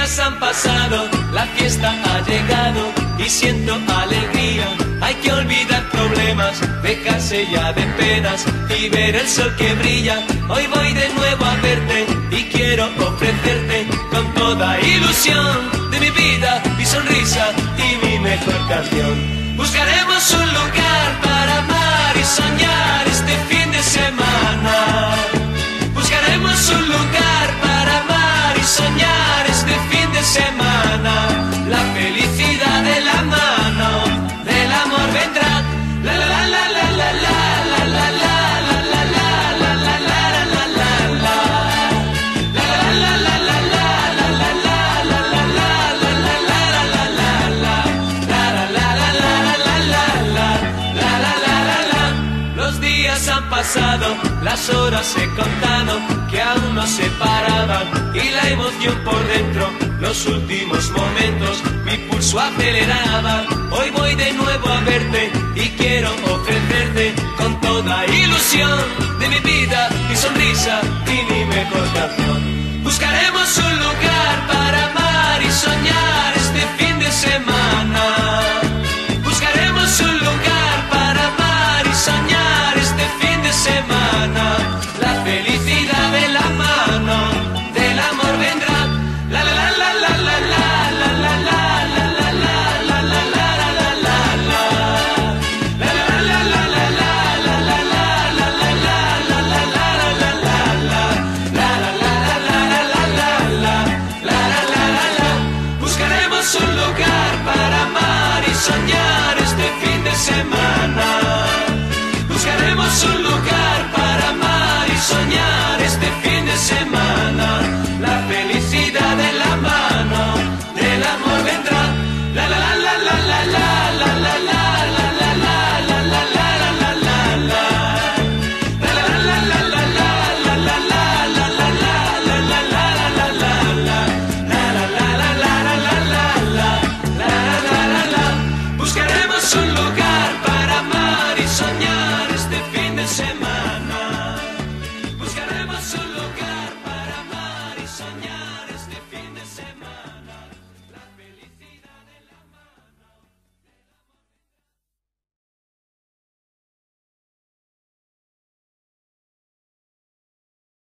días han pasado, la fiesta ha llegado y siento alegría. Hay que olvidar problemas, dejarse ya de penas y ver el sol que brilla. Hoy voy de nuevo a verte y quiero ofrecerte con toda ilusión de mi vida, mi sonrisa y mi mejor canción. Buscaremos un lugar para amar y soñar este fin de semana. Buscaremos un lugar para amar y soñar este fin de semana. La felicidad de la mano del amor vendrá. La la la la la la la la la la la la la la la la la la. La la la la la la la la la la la la la la la la la. La la la la la la la la. Los días han pasado, las horas he contado, que aún no se paraban y la emoción por dentro, los últimos momentos, mi pulso aceleraba. Hoy voy de nuevo a verte y quiero ofrecerte con toda ilusión de mi vida, mi sonrisa y mi mejor canción. Buscaremos un lugar para amar y soñar este fin de semana. Buscaremos un lugar para amar y soñar este fin de semana.